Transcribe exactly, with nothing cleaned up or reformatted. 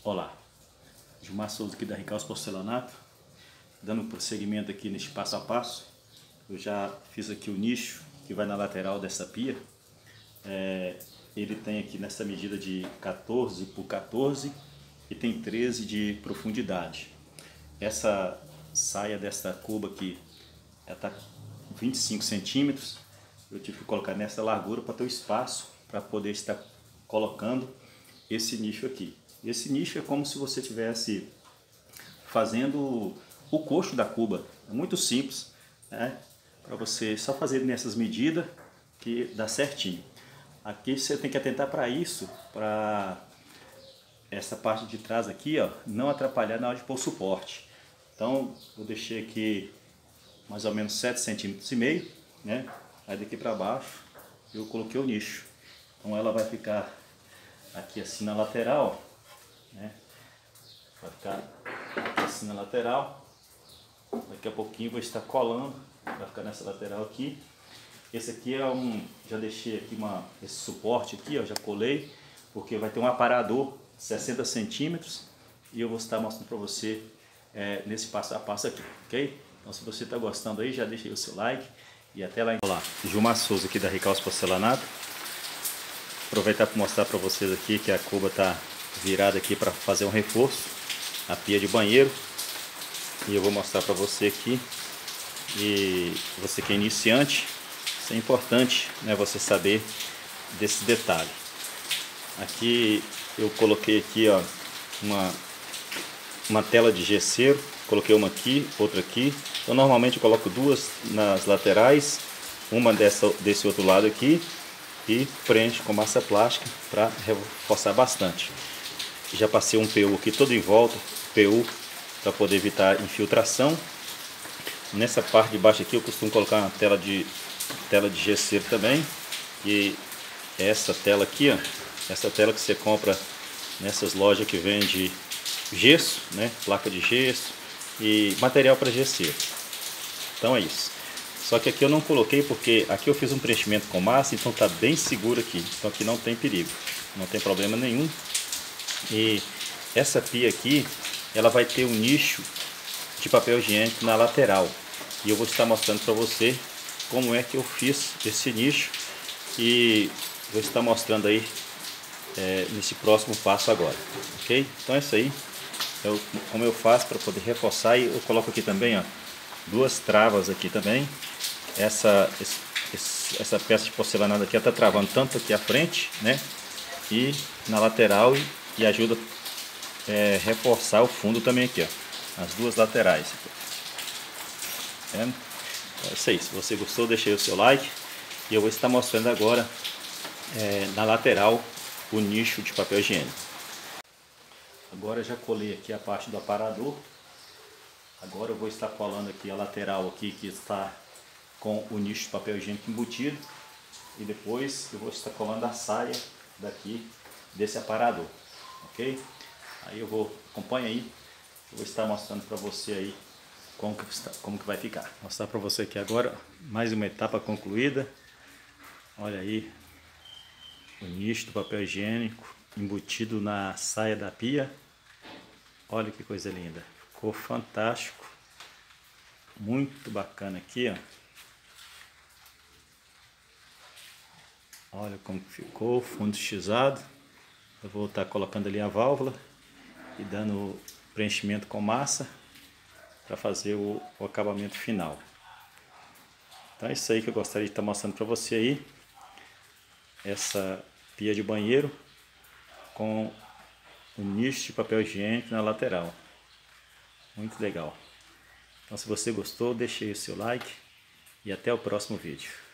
Olá, Gilmar Souza aqui da Ricaus Porcelanato, dando prosseguimento aqui neste passo a passo. Eu já fiz aqui o nicho que vai na lateral dessa pia. É, ele tem aqui nessa medida de quatorze por quatorze e tem treze de profundidade. Essa saia desta cuba aqui está vinte e cinco centímetros. Eu tive que colocar nessa largura para ter o espaço para poder estar colocando esse nicho aqui. Esse nicho é como se você estivesse fazendo o coxo da cuba. É muito simples, né? Para você só fazer nessas medidas que dá certinho. Aqui você tem que atentar para isso, para essa parte de trás aqui, ó, não atrapalhar na hora de pôr o suporte. Então eu deixei aqui mais ou menos sete centímetros e meio, né? Aí daqui para baixo eu coloquei o nicho. Então ela vai ficar aqui assim na lateral, né? Vai ficar aqui assim na lateral. Daqui a pouquinho vou estar colando, vai ficar nessa lateral aqui. Esse aqui é um, já deixei aqui uma, esse suporte aqui, ó, já colei, porque vai ter um aparador sessenta centímetros e eu vou estar mostrando para você é, nesse passo a passo aqui, ok? Então se você está gostando aí, já deixa aí o seu like e até lá. Olá, Gilmar Souza aqui da Ricaus Porcelanato. Aproveitar para mostrar para vocês aqui que a cuba está virada aqui para fazer um reforço, a pia de banheiro. E eu vou mostrar para você aqui. E você que é iniciante, isso é importante, né, você saber desse detalhe. Aqui eu coloquei aqui, ó, uma, uma tela de gesseiro. Coloquei uma aqui, outra aqui. Então normalmente eu coloco duas nas laterais, uma dessa, desse outro lado aqui, e preencho com massa plástica para reforçar bastante. Já passei um P U aqui todo em volta, P U para poder evitar infiltração. Nessa parte de baixo aqui eu costumo colocar uma tela de tela de gesseiro também. E essa tela aqui, ó, essa tela que você compra nessas lojas que vende gesso, né, placa de gesso e material para gesseiro. Então é isso. Só que aqui eu não coloquei porque aqui eu fiz um preenchimento com massa, então tá bem seguro aqui. Então aqui não tem perigo, não tem problema nenhum. E essa pia aqui, ela vai ter um nicho de papel higiênico na lateral. E eu vou estar mostrando para você como é que eu fiz esse nicho. E vou estar mostrando aí é, nesse próximo passo agora, ok? Então é isso aí. Eu, como eu faço para poder reforçar, e eu coloco aqui também, ó, duas travas aqui também. Essa, esse, essa peça de porcelanato aqui está travando tanto aqui à frente, né, e na lateral, e, e ajuda a é, reforçar o fundo também aqui, ó, as duas laterais. É, é isso aí. Se você gostou, deixa aí o seu like e eu vou estar mostrando agora é, na lateral o nicho de papel higiênico. Agora eu já colei aqui a parte do aparador. Agora eu vou estar colando aqui a lateral aqui que está com o nicho de papel higiênico embutido. E depois eu vou estar colando a saia daqui desse aparador, ok? Aí eu vou, acompanha aí, eu vou estar mostrando para você aí como que, está, como que vai ficar. Vou mostrar para você aqui agora, mais uma etapa concluída. Olha aí, o nicho do papel higiênico embutido na saia da pia. Olha que coisa linda, ficou fantástico, muito bacana aqui, ó. Olha como ficou, fundo xizado. Eu vou estar colocando ali a válvula e dando preenchimento com massa para fazer o, o acabamento final. Então é isso aí que eu gostaria de estar mostrando para você aí. Essa pia de banheiro com o nicho de papel higiênico na lateral. Muito legal. Então se você gostou, deixe aí o seu like e até o próximo vídeo.